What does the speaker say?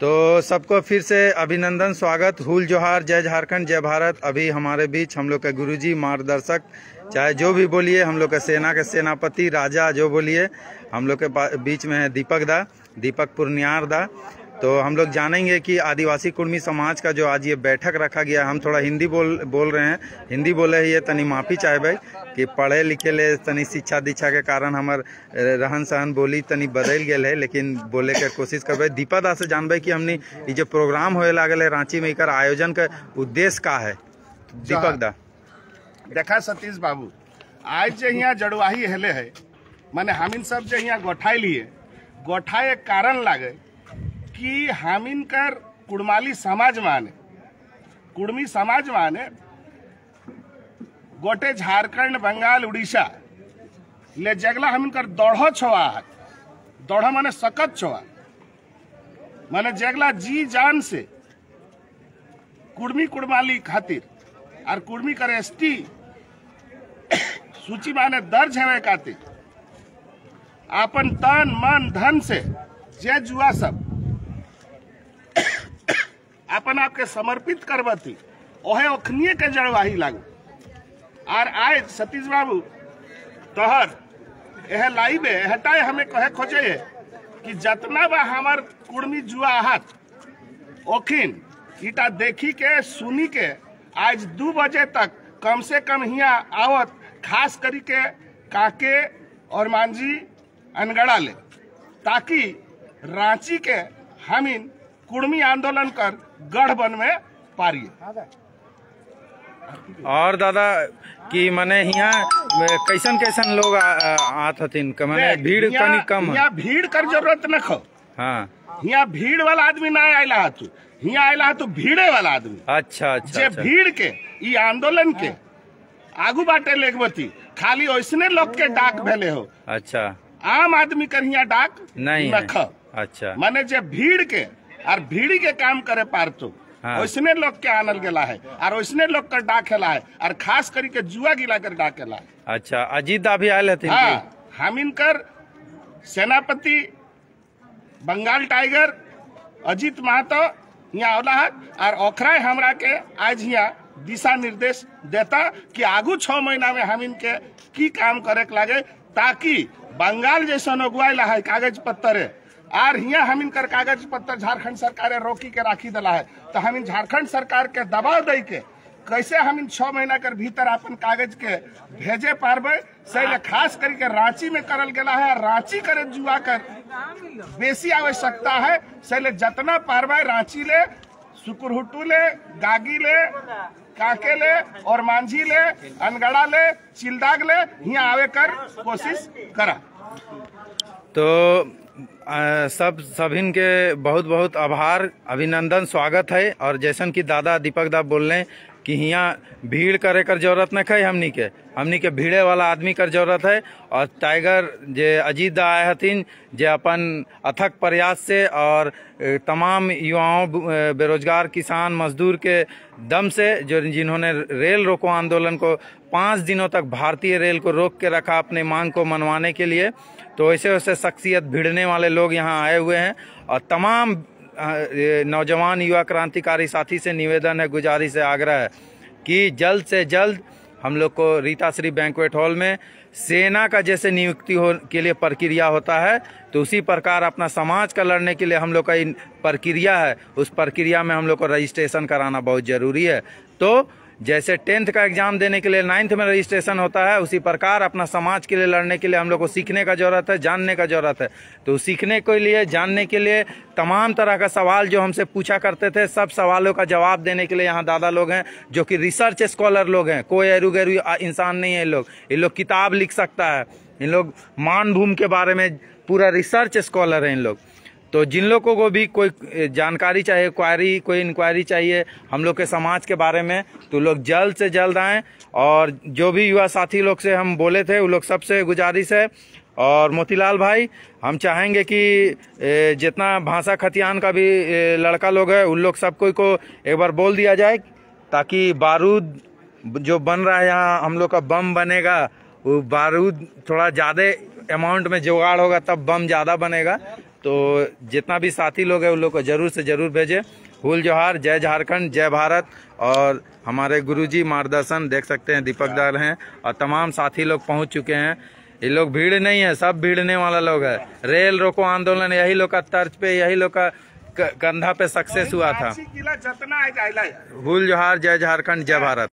तो सबको फिर से अभिनंदन, स्वागत, हुल जोहार, जय झारखंड, जय भारत। अभी हमारे बीच हम लोग के गुरुजी, मार्गदर्शक, चाहे जो भी बोलिए, हम लोग के सेना के सेनापति, राजा, जो बोलिए, हम लोग के बीच में है दीपक पुरनियार दा। तो हम लोग जानेंगे कि आदिवासी कुर्मी समाज का जो आज ये बैठक रखा गया, हम थोड़ा हिंदी बोल रहे हैं, हिंदी बोले ही ये तनी माफ़ी चाहबे कि पढ़े लिखे ले तनी शिक्षा दीक्षा के कारण हमार रहन सहन बोली तनी बदल गए है, लेकिन बोले के कोशिश करबे। दीपक दा से जानबे कि हमने ये जो प्रोग्राम होए लागल है रांची में, एकर आयोजन का उद्देश्य का है। दीपक दा देखा सतीश बाबू, आज जो यहाँ जड़वाही हेले है, माने हमिन सब जो यहाँ गोठाई लिए, गोठाई एक कारण लागे कि हमिन कर कुड़माली समाज माने, कुड़मी समाज माने गोटे झारखंड, बंगाल, उड़ीसा ले जगला हमिन कर दौड़ो छोआ, दौड़ा माने सकत छोआ, माने जगला जी जान से कुड़मी कुड़माली खातिर और कुड़मी कर एसटी सूची माने दर्ज है खातिर अपन तन मन धन से जे जुआ सब अपन आपके समर्पित करबती, ओहे ओखनिए के जड़वाही लागू। और आज सतीश बाबू तोहर यह लाइव हटाए हमें कहे खोजे कि जतना बा हमार कुड़मी जुआ हाथ ओखिन इटा देखी के सुनी के आज 2 बजे तक कम से कम यहाँ आवत, खास करी के काके और मांझी अनगढ़ा ले, ताकि रांची के हमिन कुड़मी आंदोलन कर गढ़ बनवे पारिए। और दादा कि मने यहाँ कैसन कैसन लोग आत हथिन, मने भीड़ कनी कम, यहाँ भीड़ कर जरूरत न खो। हाँ, यहाँ भीड़ वाला आदमी ना आयला है, तू यहाँ आयला है, तू भीड़े वाला आदमी। अच्छा अच्छा, जे भीड़ के ई आंदोलन के आगू बाटे लेगबती, खाली ओइसने लोग के डाक भेले हो। अच्छा, आम आदमी कर यहाँ डाक नहीं रख। अच्छा, माने जे भीड़ के और भीड़ी के काम करे पारतो, हाँ। ओइसने लोग के आनल गेला है और ओइसने लोग का डाक हेला है, और खास करी के जुआ गिला कर डाक हेला है। अच्छा, अजीत दा भी आयल हथिन। हाँ, हम इनकर सेनापति बंगाल टाइगर अजीत महतो यहाँ औला है, और ओखरा हमरा के आज यहाँ दिशा निर्देश देता कि आगू 6 महीना में हम इनके की काम करे के लागे, ताकि बंगाल जैसा नगुआला है कागज पत्तर और यहाँ हम इनकर कागज पत्तर झारखंड सरकार रोकी के राखी दिला है। तो हम इन झारखंड सरकार के दबाव दे के कैसे हम इन 6 महीना कर भीतर अपन कागज के भेजे पारबे, से खास करके रांची में करल गेला है। रांची करे जुआ कर बेसी आवश्यकता है, से जतना पारबे रांची ले, सुकुरहुटू ले, गागी ले, काके ले और मांझी ले, अनगढ़ा ले, चिलदाग ले, यहाँ आवे कर कोशिश करा। तो सभिन के बहुत बहुत आभार, अभिनंदन, स्वागत है। और जैसन कि दादा दीपक दा बोल रहे कि यहाँ भीड़ करे कर जरूरत न है, हमनी के भीड़े वाला आदमी कर जरूरत है। और टाइगर जे अजीत दा आए हथिन, जे अपन अथक प्रयास से और तमाम युवाओं, बेरोजगार किसान मजदूर के दम से, जो जिन्होंने रेल रोको आंदोलन को 5 दिनों तक भारतीय रेल को रोक के रखा अपने मांग को मनवाने के लिए, तो वैसे वैसे शख्सियत भिड़ने वाले लोग यहाँ आए हुए हैं। और तमाम नौजवान युवा क्रांतिकारी साथी से निवेदन है, गुजारिश है, आग्रह है कि जल्द से जल्द हम लोग को रीताश्री बैंक्वेट हॉल में सेना का जैसे नियुक्ति हो के लिए प्रक्रिया होता है, तो उसी प्रकार अपना समाज का लड़ने के लिए हम लोग का प्रक्रिया है, उस प्रक्रिया में हम लोग को रजिस्ट्रेशन कराना बहुत जरूरी है। तो जैसे 10th का एग्जाम देने के लिए 9th में रजिस्ट्रेशन होता है, उसी प्रकार अपना समाज के लिए लड़ने के लिए हम लोग को सीखने का जरूरत है, जानने का जरूरत है। तो सीखने के लिए, जानने के लिए तमाम तरह का सवाल जो हमसे पूछा करते थे, सब सवालों का जवाब देने के लिए यहाँ दादा लोग हैं, जो कि रिसर्च स्कॉलर लोग हैं। कोई एरू गैरू इंसान नहीं है ये लोग किताब लिख सकता है, इन लोग मानभूम के बारे में पूरा रिसर्च स्कॉलर हैं इन लोग। तो जिन लोगों को भी कोई जानकारी चाहिए, कोई इंक्वायरी चाहिए हम लोग के समाज के बारे में, तो लोग जल्द से जल्द आएँ। और जो भी युवा साथी लोग से हम बोले थे, वो लोग सबसे गुजारिश है। और मोतीलाल भाई, हम चाहेंगे कि जितना भाषा खतियान का भी लड़का लोग है, उन लोग सब कोई को एक बार बोल दिया जाए, ताकि बारूद जो बन रहा है यहाँ, हम लोग का बम बनेगा, वो बारूद थोड़ा ज़्यादा अमाउंट में जुगाड़ होगा तब बम ज़्यादा बनेगा। तो जितना भी साथी लोग हैं उन लोग को जरूर से जरूर भेजें। हुल जोहार, जय झारखंड, जय भारत। और हमारे गुरुजी मार्गदर्शन देख सकते हैं, दीपक दार हैं और तमाम साथी लोग पहुंच चुके हैं। ये लोग भीड़ नहीं है, सब भीड़ने वाला लोग है। रेल रोको आंदोलन यही लोग का तर्ज पे, यही लोग का कंधा पे सक्सेस हुआ था। जितना हुल जोहार, जय झारखंड, जय भारत।